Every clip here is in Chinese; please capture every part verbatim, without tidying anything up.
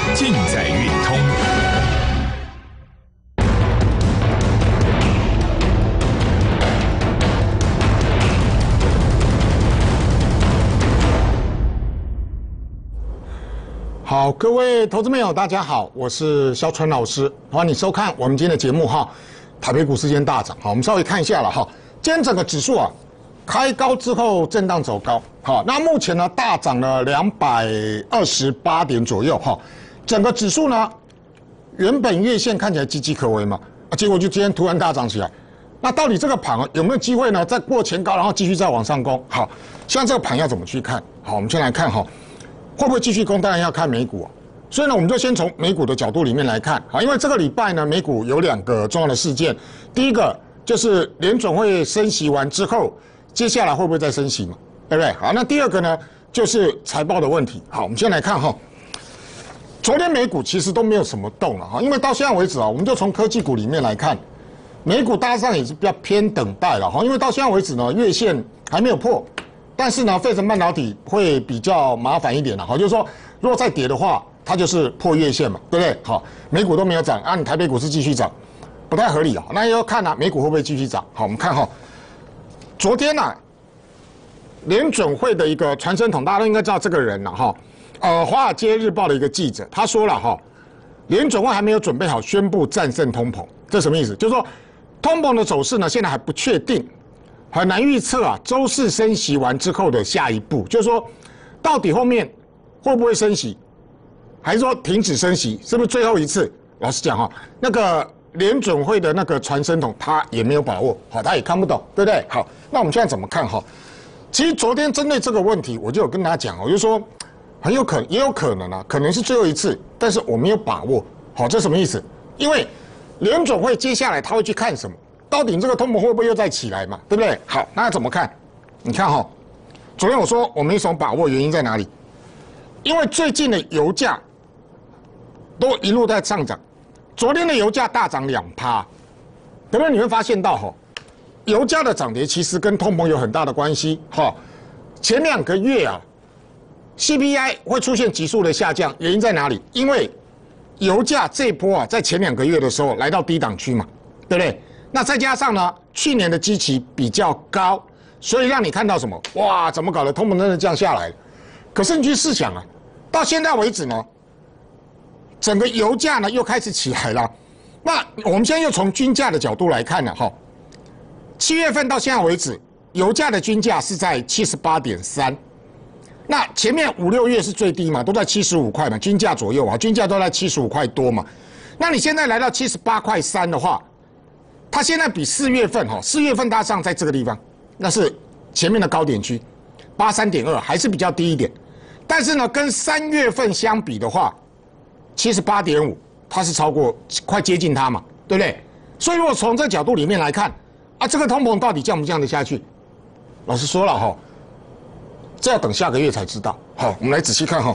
尽在运通。 好，各位投资朋友，大家好，我是肖春老师，欢迎你收看我们今天的节目哈。台北股市今天大涨，好，我们稍微看一下了哈。今天整个指数啊，开高之后震荡走高，好，那目前呢大涨了两百二十八点左右哈。整个指数呢，原本月线看起来岌岌可危嘛，啊，结果就今天突然大涨起来。那到底这个盘有没有机会呢？再过前高，然后继续再往上攻？好，像这个盘要怎么去看？好，我们先来看哈。会不会继续攻？当然要看美股啊。所以呢，我们就先从美股的角度里面来看啊，因为这个礼拜呢，美股有两个重要的事件。第一个就是联准会升息完之后，接下来会不会再升息嘛？对不对？好，那第二个呢，就是财报的问题。好，我们先来看哈。昨天美股其实都没有什么动了哈，因为到现在为止啊，我们就从科技股里面来看，美股大致上也是比较偏等待了哈，因为到现在为止呢，月线还没有破。但是呢，费城半导体会比较麻烦一点了，好，就是说，如果再跌的话，它就是破月线嘛，对不对？好，美股都没有涨，按台北股市继续涨，不太合理啊。那要看啊，美股会不会继续涨？好，我们看哈，昨天呢、啊，联准会的一个传声筒，大家都应该知道这个人了哈，呃，华尔街日报的一个记者，他说了哈，联准会还没有准备好宣布战胜通膨，这什么意思？就是说，通膨的走势呢，现在还不确定。很难预测啊，周四升息完之后的下一步，就是说，到底后面会不会升息，还是说停止升息，是不是最后一次？老实讲哈，那个联准会的那个传声筒，他也没有把握，好，他也看不懂，对不对？好，那我们现在怎么看哈？其实昨天针对这个问题，我就有跟大家讲，我就说很有可能，也有可能啊，可能是最后一次，但是我没有把握。好，这什么意思？因为联准会接下来他会去看什么？到底这个通膨会不会又再起来嘛？对不对？好，那要怎么看？你看哈，昨天我说我没什么把握，原因在哪里？因为最近的油价都一路在上涨，昨天的油价大涨两趴，可不可以你会发现到哈，油价的涨跌其实跟通膨有很大的关系哈。前两个月啊 ，C P I 会出现急速的下降，原因在哪里？因为油价这波啊，在前两个月的时候来到低档区嘛，对不对？那再加上呢，去年的基期比较高，所以让你看到什么？哇，怎么搞的？通膨真的降下来了。可是你去试想啊，到现在为止呢，整个油价呢又开始起来了。那我们现在又从均价的角度来看了哈，七月份到现在为止，油价的均价是在七十八点三。那前面五六月是最低嘛，都在七十五块嘛，均价左右啊，均价都在七十五块多嘛。那你现在来到七十八块三的话，它现在比四月份哈，四月份大上在这个地方，那是前面的高点区，八三点二还是比较低一点，但是呢，跟三月份相比的话，七十八点五，它是超过快接近它嘛，对不对？所以如果从这角度里面来看，啊，这个通膨到底降不降得下去？老实说了哈，这要等下个月才知道。好，我们来仔细看哈，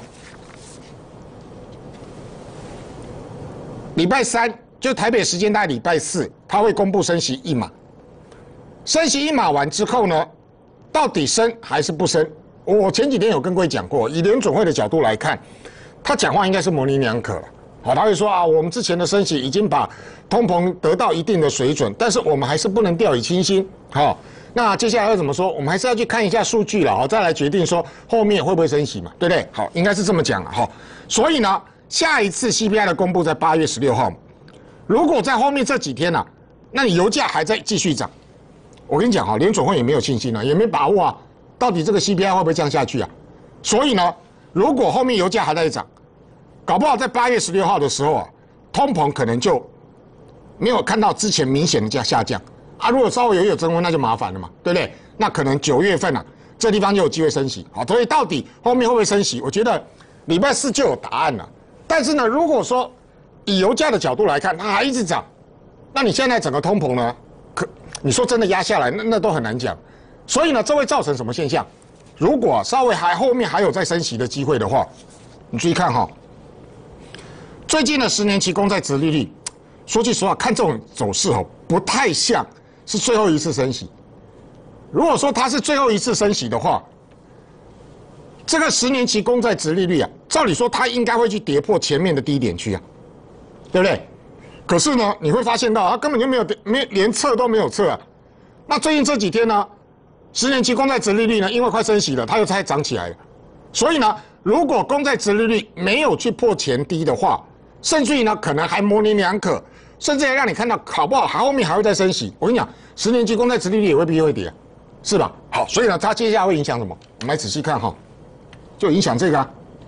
礼拜三。就台北时间大概礼拜四，他会公布升息一码。升息一码完之后呢，到底升还是不升？我前几天有跟各位讲过，以联准会的角度来看，他讲话应该是模棱两可了。好，他会说啊，我们之前的升息已经把通膨得到一定的水准，但是我们还是不能掉以轻心。好，那接下来要怎么说？我们还是要去看一下数据了，好，再来决定说后面会不会升息嘛，对不对？好，应该是这么讲了哈。所以呢，下一次 C P I 的公布在八月十六号。如果在后面这几天呢、啊，那你油价还在继续涨，我跟你讲哈，联准会也没有信心了，也没把握啊，到底这个 C P I 会不会降下去啊？所以呢，如果后面油价还在涨，搞不好在八月十六号的时候啊，通膨可能就没有看到之前明显的下下降啊。如果稍微有有增温，那就麻烦了嘛，对不对？那可能九月份啊，这地方就有机会升息。好，所以到底后面会不会升息？我觉得礼拜四就有答案了。但是呢，如果说以油价的角度来看，它还一直涨，那你现在整个通膨呢？可你说真的压下来，那那都很难讲。所以呢，这会造成什么现象？如果稍微还后面还有再升息的机会的话，你注意看哈，最近的十年期公债殖利率，说句实话，看这种走势哦，不太像是最后一次升息。如果说它是最后一次升息的话，这个十年期公债殖利率啊， 照理说它应该会去跌破前面的低点去啊，对不对？可是呢，你会发现到它根本就没有没连测都没有测啊。那最近这几天呢，十年期公债殖利率呢，因为快升息了，它又才涨起来了。所以呢，如果公债殖利率没有去破前低的话，甚至于呢，可能还模棱两可，甚至还让你看到好不好，还后面还会再升息。我跟你讲，十年期公债殖利率也未必会跌，是吧？好，所以呢，它接下来会影响什么？我们来仔细看哈，就影响这个啊，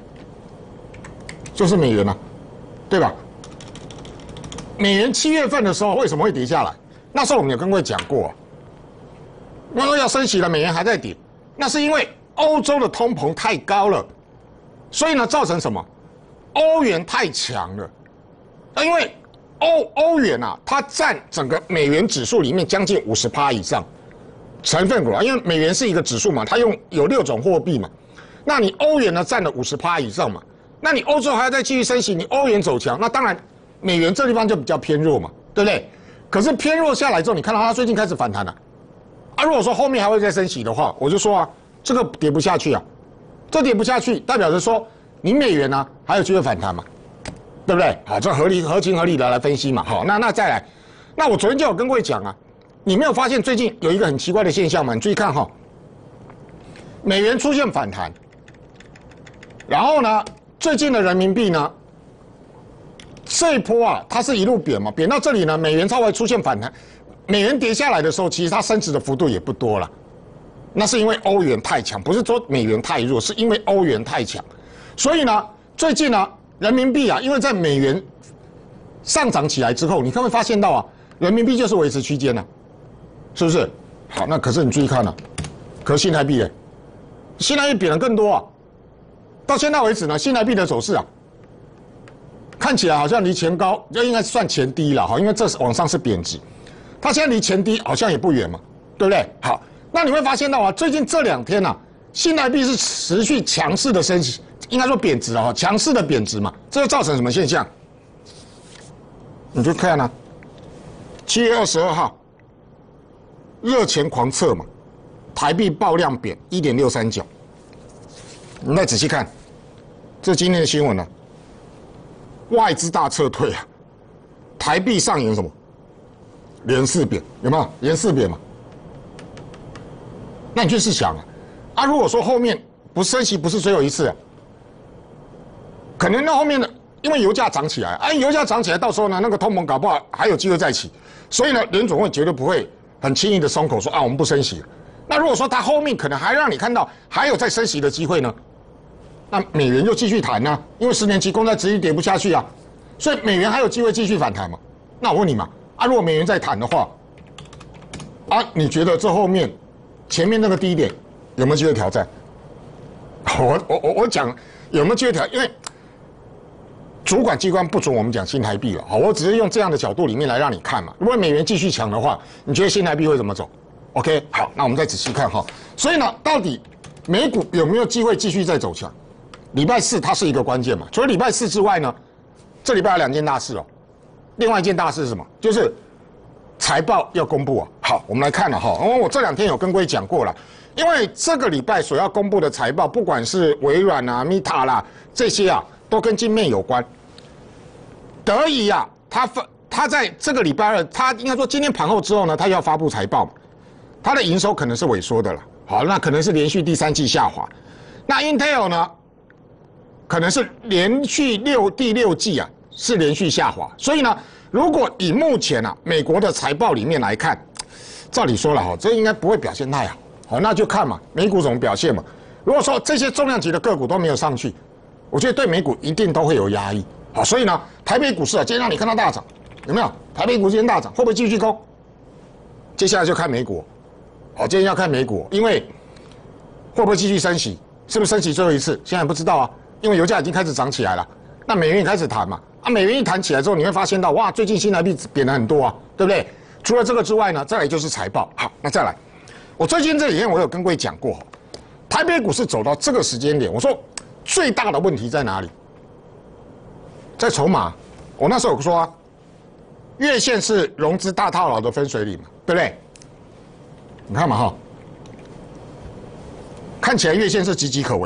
就是美元啊，对吧？美元七月份的时候为什么会跌下来？那时候我们有跟各位讲过、啊，我说要升息了，美元还在跌，那是因为欧洲的通膨太高了，所以呢，造成什么？欧元太强了。那因为欧欧元啊，它占整个美元指数里面将近五十趴以上成分股啊，因为美元是一个指数嘛，它用有六种货币嘛，那你欧元呢占了五十趴以上嘛，那你欧洲还要再继续升息，你欧元走强，那当然美元这地方就比较偏弱嘛，对不对？可是偏弱下来之后，你看到它最近开始反弹了，啊，如果说后面还会再升息的话，我就说啊，这个跌不下去啊，这跌不下去，代表着说你美元呢、啊、还有机会反弹嘛，对不对？好，这合理合情合理的来分析嘛。好，那那再来，那我昨天就有跟各位讲啊，你没有发现最近有一个很奇怪的现象吗？你注意看哈，美元出现反弹，然后呢，最近的人民币呢？这一波啊，它是一路贬嘛，贬到这里呢，美元稍微出现反弹，美元跌下来的时候，其实它升值的幅度也不多了。那是因为欧元太强，不是说美元太弱，是因为欧元太强。所以呢，最近呢，人民币啊，因为在美元上涨起来之后，你看会发现到啊，人民币就是维持区间了，是不是？好，那可是你注意看了、啊，可是新台币呢？新台币贬了更多啊。到现在为止呢，新台币的走势啊。看起来好像离前高，就应该算前低了哈，因为这是往上是贬值，它现在离前低好像也不远嘛，对不对？好，那你会发现到啊，最近这两天啊，新台币是持续强势的升息，应该说贬值啊，强势的贬值嘛，这就造成什么现象？你就看啊，七月二十二号，热钱狂撤嘛，台币爆量贬一点六三九，你再仔细看，这是今天的新闻呢、啊。外资大撤退啊，台币上演什么？连四贬，有没有？连四贬嘛？那你去试想啊，啊，如果说后面不升息，不是只有一次、啊，可能那后面的，因为油价涨起来，啊，油价涨起来，到时候呢，那个通膨搞不好还有机会再起，所以呢，联总会绝对不会很轻易的松口说啊，我们不升息。那如果说它后面可能还让你看到还有再升息的机会呢？那美元就继续弹啊，因为十年期公债殖利率跌不下去啊，所以美元还有机会继续反弹嘛？那我问你嘛，啊，如果美元再弹的话，啊，你觉得这后面前面那个低点有没有机会挑战？我我我我讲有没有机会挑？因为主管机关不准我们讲新台币了，好，我只是用这样的角度里面来让你看嘛。如果美元继续强的话，你觉得新台币会怎么走 ？OK， 好，那我们再仔细看哈。所以呢，到底美股有没有机会继续再走强？礼拜四它是一个关键嘛，除了礼拜四之外呢，这礼拜有两件大事哦。另外一件大事是什么？就是财报要公布啊。好，我们来看了哈，因为我这两天有跟各位讲过了，因为这个礼拜所要公布的财报，不管是微软啊、Meta 啦这些啊，都跟晶片有关。德仪啊，它发它在这个礼拜二，它应该说今天盘后之后呢，它要发布财报嘛，它的营收可能是萎缩的了。好，那可能是连续第三季下滑。那 Intel 呢？可能是连续六第六季啊是连续下滑，所以呢，如果以目前啊美国的财报里面来看，照理说了哈，这应该不会表现太好，好，那就看嘛美股怎么表现嘛。如果说这些重量级的个股都没有上去，我觉得对美股一定都会有压抑，好，所以呢，台北股市啊今天让你看到大涨，有没有？台北股今天大涨，会不会继续攻？接下来就看美股，好，今天要看美股，因为会不会继续升息？是不是升息最后一次？现在不知道啊。因为油价已经开始涨起来了，那美元也开始弹嘛，啊，美元一弹起来之后，你会发现到，哇，最近新台币贬了很多啊，对不对？除了这个之外呢，再来就是财报。好，那再来，我最近这几天我有跟各位讲过，台北股市走到这个时间点，我说最大的问题在哪里？在筹码。我那时候有说啊，月线是融资大套牢的分水岭嘛，对不对？你看嘛哈，看起来月线是岌岌可危哦。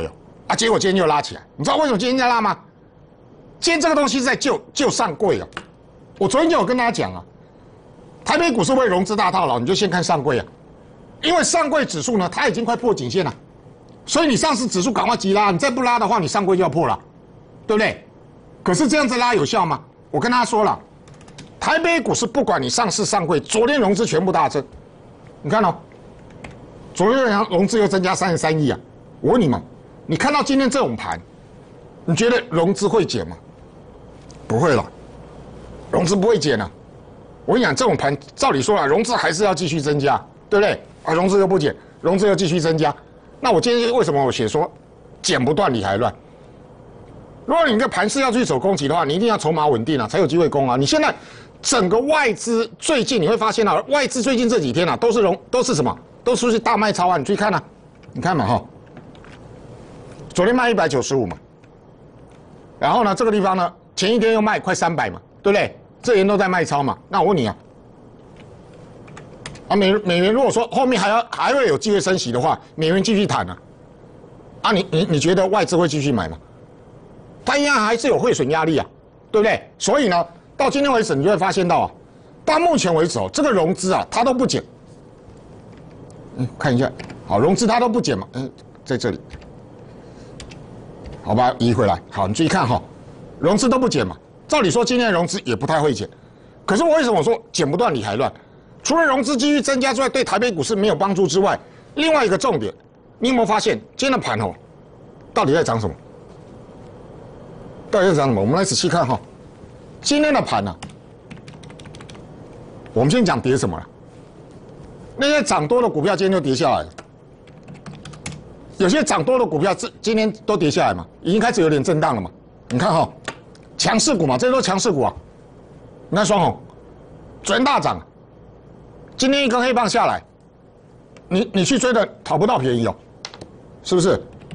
啊，结果今天又拉起来，你知道为什么今天在拉吗？今天这个东西是在救救上柜啊！我昨天就有跟大家讲啊，台北股市会融资大套牢，你就先看上柜啊，因为上柜指数呢，它已经快破颈线了，所以你上市指数赶快急拉，你再不拉的话，你上柜就要破了，对不对？可是这样子拉有效吗？我跟大家说了，台北股市不管你上市上柜，昨天融资全部大增，你看哦，昨天融资又增加三十三亿啊！我问你们，你看到今天这种盘，你觉得融资会减吗？不会了，融资不会减了。我跟你讲，这种盘照理说啊，融资还是要继续增加，对不对？啊，融资又不减，融资又继续增加。那我今天为什么我写说剪不断理还乱？如果你这盘势要去走攻击的话，你一定要筹码稳定啊，才有机会攻啊。你现在整个外资最近你会发现啊，外资最近这几天啊，都是融都是什么？都出去大卖超啊！你去看啊，你看嘛哈，昨天卖一百九十五嘛，然后呢，这个地方呢，前一天又卖快三百嘛，对不对？这人都在卖超嘛。那我问你啊，啊美美元如果说后面还要还会有机会升息的话，美元继续谈啊，啊你你你觉得外资会继续买吗？它一样还是有汇损压力啊，对不对？所以呢，到今天为止，你就会发现到啊，到目前为止哦，这个融资啊，它都不减。嗯，看一下，好，融资它都不减嘛，嗯，在这里，好吧，移回来，好，你注意看哈，融资都不减嘛，照理说今天的融资也不太会减，可是我为什么说剪不断理还乱？除了融资继续增加之外，对台北股市没有帮助之外，另外一个重点，你有没有发现今天的盘哦，到底在涨什么？到底在涨什么？我们来仔细看哈，今天的盘呢、啊，我们先讲跌什么了。那些涨多的股票今天就跌下来了，有些涨多的股票这今天都跌下来嘛，已经开始有点震荡了嘛。你看哈，强势股嘛，这些都强势股啊。你看双红，昨天大涨，今天一根黑棒下来，你你去追的讨不到便宜哦，是不是？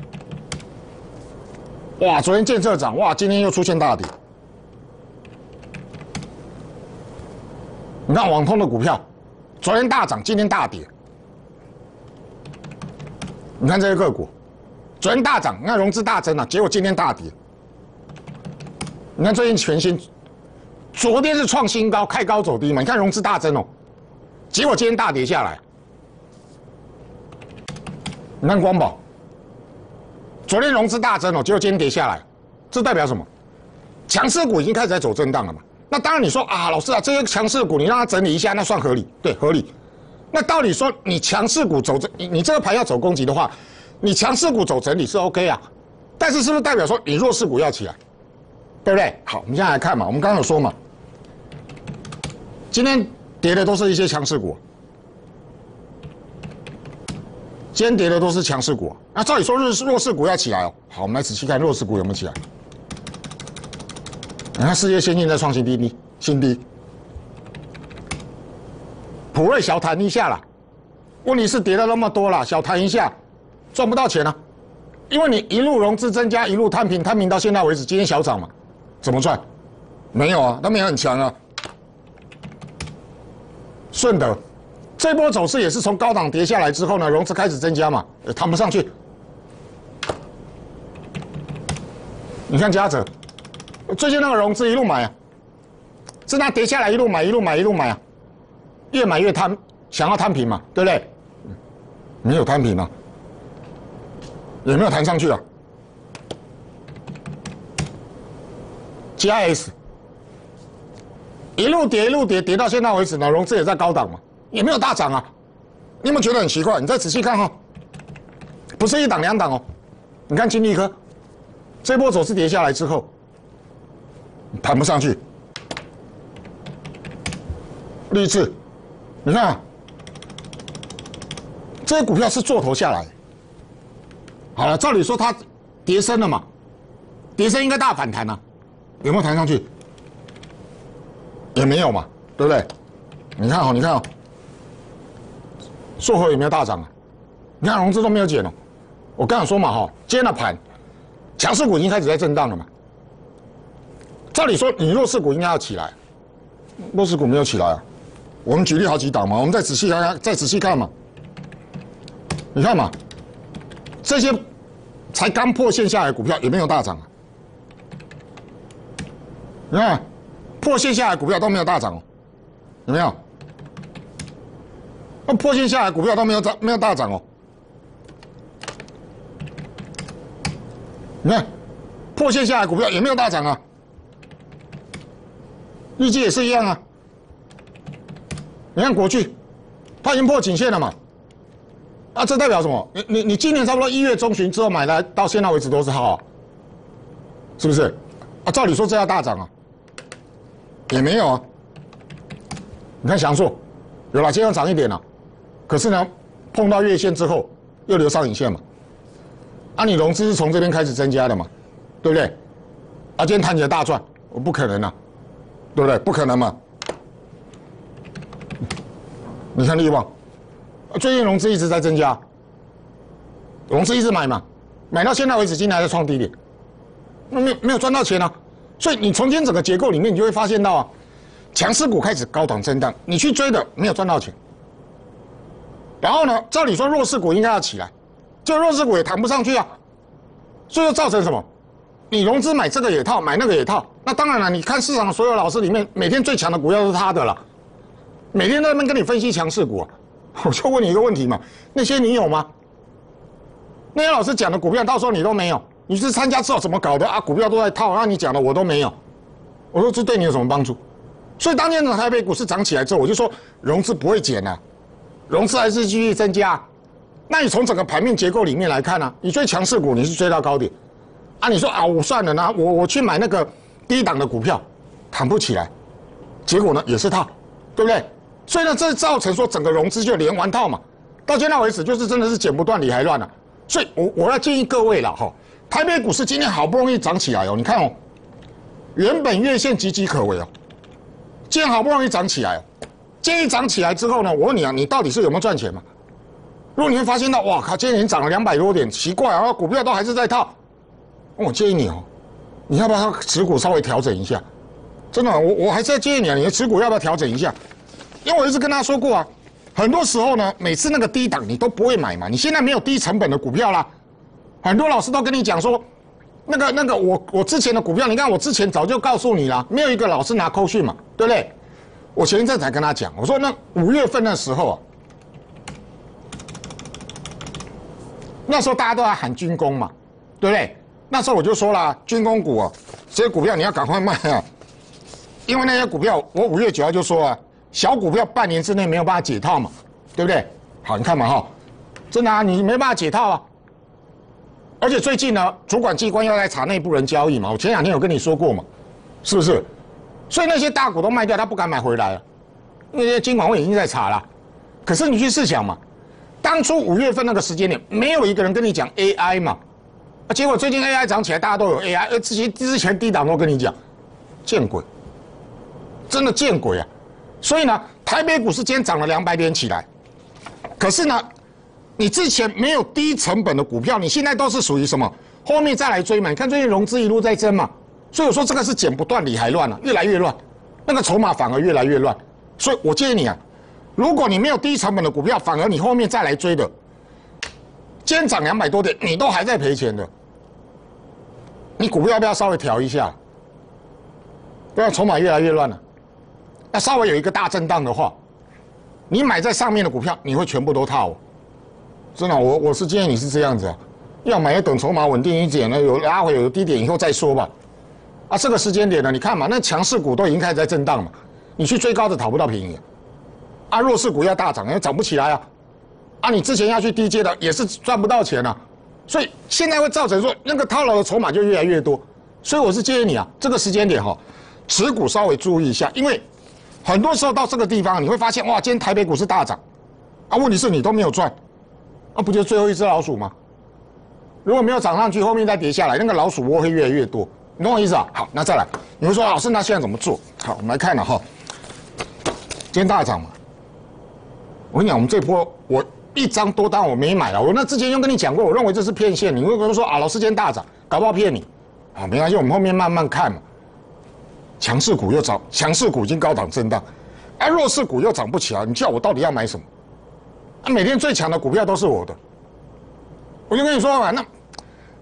哇，昨天建设涨，哇，今天又出现大跌。你看网通的股票。昨天大涨，今天大跌。你看这些个股，昨天大涨，你看融资大增啊，结果今天大跌。你看最近全新，昨天是创新高，开高走低嘛，你看融资大增哦，结果今天大跌下来。你看光宝，昨天融资大增哦，结果今天跌下来，这代表什么？强势股已经开始在走震荡了嘛。那当然，你说啊，老师啊，这些强势股你让它整理一下，那算合理，对，合理。那道理说，你强势股走整，你你这个盘要走攻击的话，你强势股走整理是 OK 啊，但是是不是代表说你弱势股要起来，对不对？好，我们现在来看嘛，我们刚刚有说嘛，今天跌的都是一些强势股，今天跌的都是强势股，那照理说弱势弱势股要起来哦。好，我们来仔细看弱势股有没有起来。你看世界先进在创新低低新低，普瑞小弹一下啦，问题是跌了那么多啦，小弹一下赚不到钱啊，因为你一路融资增加，一路摊平，摊平到现在为止，今天小涨嘛，怎么赚？没有啊，它没有很强啊。顺德这波走势也是从高档跌下来之后呢，融资开始增加嘛，也弹不上去。你看嘉泽。最近那个融资一路买啊，是它跌下来一路买一路买一路买啊，越买越摊，想要摊平嘛，对不对？没有摊平啊，也没有弹上去啊。加 S 一路跌一路跌，跌到现在为止呢，融资也在高档嘛，也没有大涨啊。你有没有觉得很奇怪？你再仔细看哈、哦，不是一档两档哦。你看金利科，这波走势跌下来之后。弹不上去，励志，你看、啊，这些股票是做头下来。好了，照理说它跌升了嘛，跌升应该大反弹啊，有没有弹上去？也没有嘛，对不对？你看哦，你看哦，硕和有没有大涨啊？你看融资都没有减哦。我刚才说嘛哈，今天的盘，强势股已经开始在震荡了嘛。照理说，你弱势股应该要起来，弱势股没有起来啊。我们举例好几档嘛，我们再仔细看看，再仔细看嘛。你看嘛，这些才刚破线下来的股票有没有大涨啊？你看，破线下来的股票都没有大涨哦，有没有？那破线下来的股票都没有涨，没有大涨哦。你看，破线下来的股票也没有大涨啊。日基也是一样啊。你看国巨，它已经破颈线了嘛？啊，这代表什么？你你你今年差不多一月中旬之后买来，到现在为止都是好、啊，是不是？啊，照理说这要大涨啊，也没有啊。你看翔硕，有了，今天要涨一点了、啊，可是呢，碰到月线之后又留上影线嘛。啊，你融资是从这边开始增加的嘛，对不对？啊，今天谈起来大赚，我不可能啊，对不对？不可能嘛。你看力旺。最近融资一直在增加，融资一直买嘛，买到现在为止，今天还在创低点，那没有没有赚到钱啊，所以你从今天整个结构里面，你就会发现到啊，强势股开始高档震荡，你去追的没有赚到钱，然后呢，照理说弱势股应该要起来，就弱势股也弹不上去啊，所以就造成什么？你融资买这个也套，买那个也套，那当然了，你看市场所有老师里面，每天最强的股票都是他的了，每天在那边跟你分析强势股啊。我就问你一个问题嘛，那些你有吗？那些老师讲的股票，到时候你都没有，你是参加之后怎么搞的啊？股票都在套，那你讲的我都没有，我说这对你有什么帮助？所以当天的台北股市涨起来之后，我就说融资不会减啊，融资还是继续增加。那你从整个盘面结构里面来看呢、啊，你追强势股，你是追到高点，啊，你说啊，我算了呢，我我去买那个低档的股票，弹不起来，结果呢也是套，对不对？所以呢，这造成说整个融资就连环套嘛，到现在为止就是真的是剪不断理还乱了、啊。所以我我要建议各位了哈，台北股市今天好不容易涨起来哦，你看哦，原本月线岌岌可危哦，今天好不容易涨起来哦，今天一涨起来之后呢，我问你啊，你到底是有没有赚钱嘛？如果你会发现到，哇靠，今天已经涨了两百多点，奇怪啊，股票都还是在套，我建议你哦，你要不要持股稍微调整一下？真的，我我还是要建议你啊，你的持股要不要调整一下？因为我一直跟大家说过啊，很多时候呢，每次那个低档你都不会买嘛，你现在没有低成本的股票啦。很多老师都跟你讲说，那个那个我我之前的股票，你看我之前早就告诉你了，没有一个老师拿扣讯嘛，对不对？我前一阵才跟他讲，我说那五月份的时候啊，那时候大家都在喊军工嘛，对不对？那时候我就说了，军工股啊，这些股票你要赶快卖啊，因为那些股票我五月九号就说啊。小股票半年之内没有办法解套嘛，对不对？好，你看嘛哈，真的啊，你没办法解套啊。而且最近呢，主管机关要来查内部人交易嘛，我前两天有跟你说过嘛，是不是？所以那些大股都卖掉，他不敢买回来了，因为金管会已经在查了。可是你去试想嘛，当初五月份那个时间点，没有一个人跟你讲 A I 嘛，啊，结果最近 A I 涨起来，大家都有 A I， 而之前之前低档都跟你讲，见鬼，真的见鬼啊！所以呢，台北股市今天涨了两百点起来，可是呢，你之前没有低成本的股票，你现在都是属于什么？后面再来追嘛？你看最近融资一路在增嘛，所以我说这个是剪不断理还乱了、啊，越来越乱，那个筹码反而越来越乱。所以我建议你啊，如果你没有低成本的股票，反而你后面再来追的，今天涨两百多点，你都还在赔钱的，你股票要不要稍微调一下？不然筹码越来越乱了。那稍微有一个大震荡的话，你买在上面的股票，你会全部都套、哦。真的，我我是建议你是这样子啊，要买要等筹码稳定一点呢，有拉回有低点以后再说吧。啊，这个时间点呢，你看嘛，那强势股都已经开始在震荡嘛，你去追高的讨不到便宜啊。啊，弱势股要大涨，又涨不起来啊。啊，你之前要去低阶的也是赚不到钱啊，所以现在会造成说那个套牢的筹码就越来越多。所以我是建议你啊，这个时间点哈、哦，持股稍微注意一下，因为。很多时候到这个地方，你会发现哇，今天台北股市大涨，啊，问题是你都没有赚，啊，不就是最后一只老鼠吗？如果没有涨上去，后面再跌下来，那个老鼠窝会越来越多，你懂我意思啊？好，那再来，你会说老师，那现在怎么做？好，我们来看了哈，今天大涨嘛，我跟你讲，我们这波我一张多单我没买了，我那之前就跟你讲过，我认为这是骗线，你会跟我说啊，老师今天大涨，搞不好骗你，啊，没关系，我们后面慢慢看嘛。强势股又涨，强势股已经高档震荡，而、啊、弱势股又涨不起来，你叫我到底要买什么？啊，每天最强的股票都是我的，我就跟你说嘛，那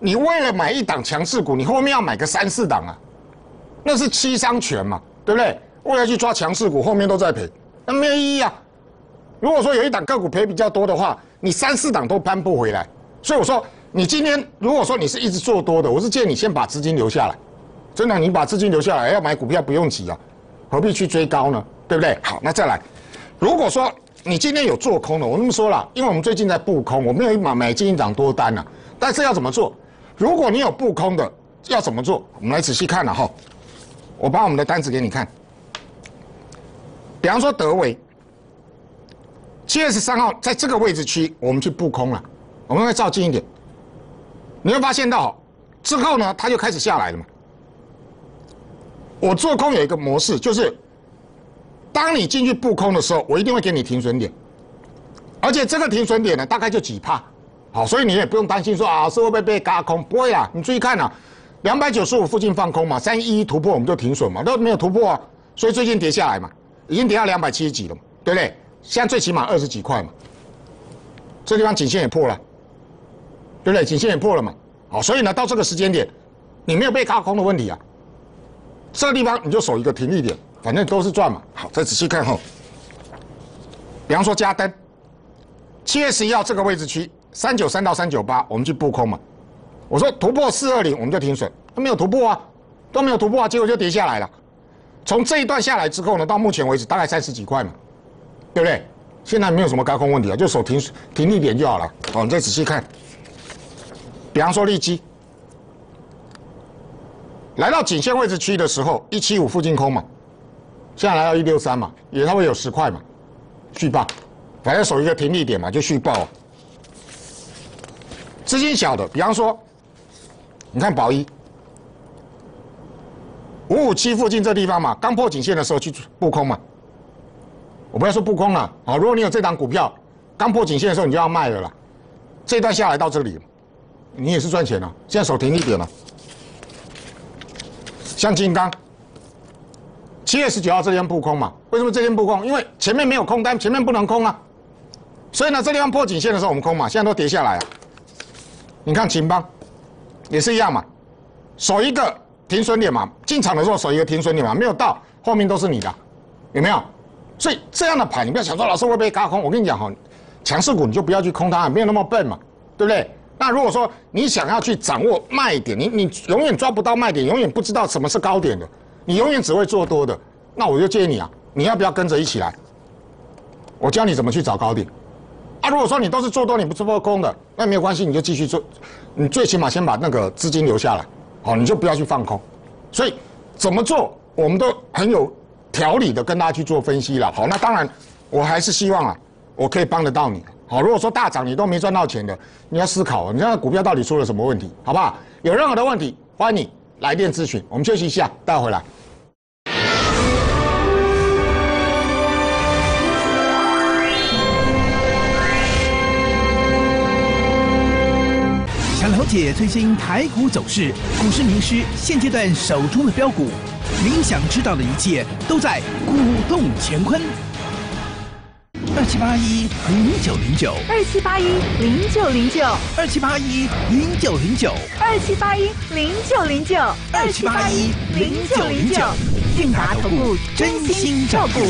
你为了买一档强势股，你后面要买个三四档啊，那是七伤拳嘛，对不对？为了去抓强势股，后面都在赔，那没有意义啊。如果说有一档个股赔比较多的话，你三四档都扳不回来。所以我说，你今天如果说你是一直做多的，我是建议你先把资金留下来。真的，你把资金留下来，要买股票不用急啊，何必去追高呢？对不对？好，那再来，如果说你今天有做空的，我那么说了，因为我们最近在布空，我没有买买进一档多单啊。但是要怎么做？如果你有布空的，要怎么做？我们来仔细看了哈，我把我们的单子给你看。比方说德微，七月十三号在这个位置区，我们去布空了，我们会照近一点，你会发现到之后呢，它就开始下来了嘛。我做空有一个模式，就是当你进去布空的时候，我一定会给你停损点，而且这个停损点呢，大概就几帕，好，所以你也不用担心说啊是会不会被嘎空，不会啊，你注意看啊，两百九十五附近放空嘛，三一一突破我们就停损嘛，都没有突破啊，所以最近跌下来嘛，已经跌到两百七十几了嘛，对不对？现在最起码二十几块嘛，这地方颈线也破了，对不对？颈线也破了嘛，好，所以呢，到这个时间点，你没有被嘎空的问题啊。这个地方你就守一个停利点，反正都是赚嘛。好，再仔细看后，比方说加登，七月十一号这个位置区三九三到三九八，我们去布空嘛。我说突破四二零我们就停损，都没有突破啊，都没有突破啊，结果就跌下来了。从这一段下来之后呢，到目前为止大概三十几块嘛，对不对？现在没有什么高空问题啊，就守停停利点就好了。好，你再仔细看，比方说利基。来到颈线位置区的时候，一七五附近空嘛，现在来到一六三嘛，也稍微有十块嘛，续报，反正守一个停利点嘛，就续报、啊。资金小的，比方说，你看宝一五五七附近这地方嘛，刚破颈线的时候去布空嘛，我不要说布空了啊，如果你有这档股票刚破颈线的时候，你就要卖了啦。这一段下来到这里，你也是赚钱了、啊，现在守停利点了。像金刚，七月十九号这天布空嘛？为什么这天布空？因为前面没有空单，前面不能空啊。所以呢，这地方破颈线的时候我们空嘛，现在都跌下来啊。你看秦邦也是一样嘛，守一个停损点嘛，进场的时候守一个停损点嘛，没有到后面都是你的，有没有？所以这样的盘，你不要想说老师会被嘎空。我跟你讲哈，强势股你就不要去空它，没有那么笨嘛，对不对？那如果说你想要去掌握卖点，你你永远抓不到卖点，永远不知道什么是高点的，你永远只会做多的。那我就建议你啊，你要不要跟着一起来？我教你怎么去找高点。啊，如果说你都是做多，你不是做空的，那没有关系，你就继续做。你最起码先把那个资金留下来，好，你就不要去放空。所以怎么做，我们都很有条理的跟大家去做分析了。好，那当然，我还是希望啊，我可以帮得到你。好，如果说大涨你都没赚到钱的，你要思考，你这股票到底出了什么问题，好不好？有任何的问题，欢迎你来电咨询。我们休息一下，待会回来。 想了解最新台股走势，股市名师现阶段手中的标股，您想知道的一切都在股动乾坤。二七八一零九零九， 二七八一零九零九， 二七八一零九零九， 二七八一零九零九， 二七八一零九零九， 韵达投顾真心照顾。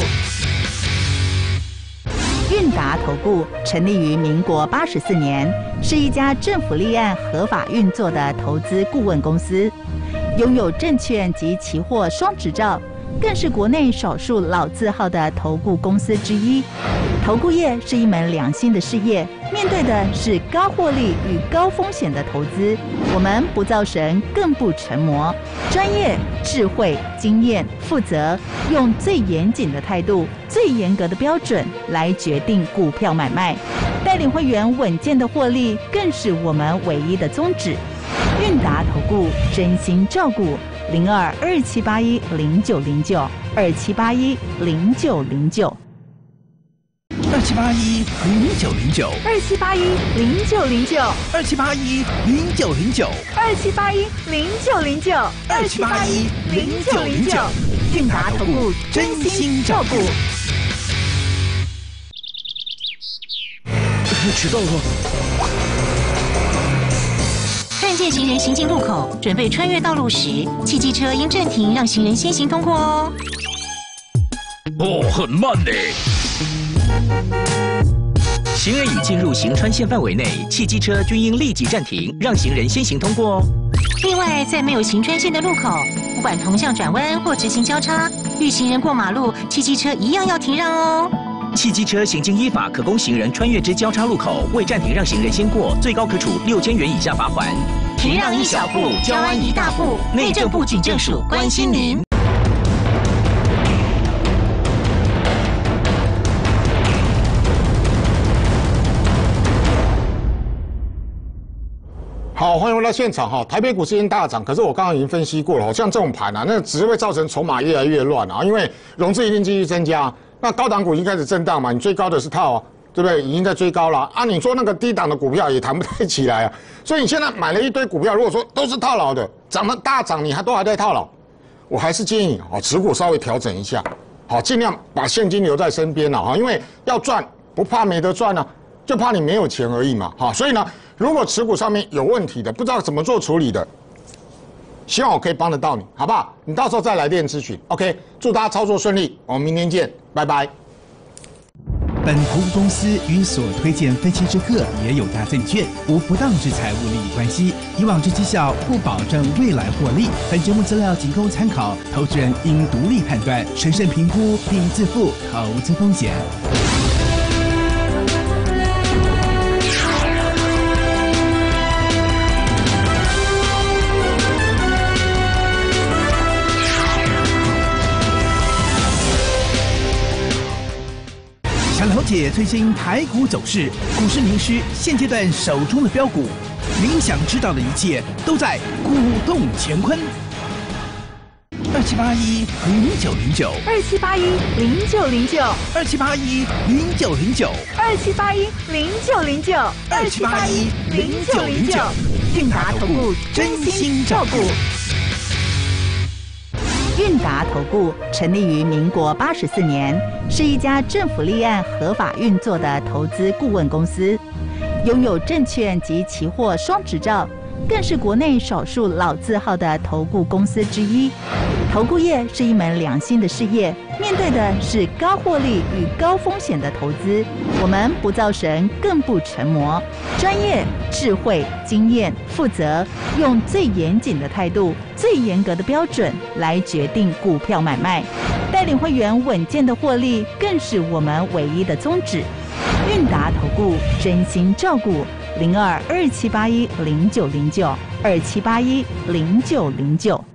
韵达投顾成立于民国八十四年，是一家政府立案合法运作的投资顾问公司，拥有证券及期货双执照，更是国内少数老字号的投顾公司之一。投顾业是一门良心的事业，面对的是高获利与高风险的投资。我们不造神，更不成魔，专业、智慧、经验、负责，用最严谨的态度、最严格的标准来决定股票买卖，带领会员稳健的获利，更是我们唯一的宗旨。韵达投顾真心照顾，零二二七八一零九零九二七八一零九零九。 二七八一零九零九， 二七八一零九零九， 二七八一零九零九， 二七八一零九零九， 二七八一零九零九， 韵达投顾真心照顾。 迟到了。 证界行人行进路口，准备穿越道路时，汽机车应暂停，让行人先行通过哦。 哦，很慢呢。行人已进入行穿线范围内，汽机车均应立即暂停，让行人先行通过哦。 另外，在没有行穿线的路口，不管同向转弯或直行交叉，遇行人过马路，汽机车一样要停让哦。 汽机车行经依法可供行人穿越之交叉路口，未暂停让行人先过，最高可处六千元以下罚款。 停让一小步，交安一大步。内政部警政署关心您。 好，欢迎回到现场哈。台北股市今天大涨，可是我刚刚已经分析过了，像这种盘啊，那只会造成筹码越来越乱啊，因为融资一定继续增加。那高档股已经开始震荡嘛，你最高的是套啊，对不对？已经在追高了啊。你说那个低档的股票也弹不太起来啊，所以你现在买了一堆股票，如果说都是套牢的，涨了大涨，你还都还在套牢，我还是建议哦，持股稍微调整一下，好，尽量把现金留在身边了哈，因为要赚不怕没得赚啊，就怕你没有钱而已嘛，哈。所以呢，如果持股上面有问题的，不知道怎么做处理的，希望我可以帮得到你，好不好？你到时候再来电咨询 ，OK？ 祝大家操作顺利，我们明天见，拜拜。 本投资公司与所推荐分期之客也有大证券无不当之财务利益关系，以往之绩效不保证未来获利。本节目资料仅供参考，投资人应独立判断、审慎评估并自负投资风险。想了解最新台股走势，股市名师现阶段手中的标股，您想知道的一切都在股动乾坤。二七八一零九零九， 二七八一零九零九， 二七八一零九零九， 二七八一零九零九， 二七八一零九零九， 韵达投顾真心照顾。韵达投顾成立于民国八十四年，是一家政府立案合法运作的投资顾问公司，拥有证券及期货双执照，更是国内少数老字号的投顾公司之一。投顾业是一门良心的事业，面对的是高获利与高风险的投资。我们不造神，更不成魔，专业、智慧、经验、负责，用最严谨的态度、最严格的标准来决定股票买卖，带领会员稳健的获利，更是我们唯一的宗旨。韵达投顾真心照顾，零二二七八一零九零九二七八一零九零九。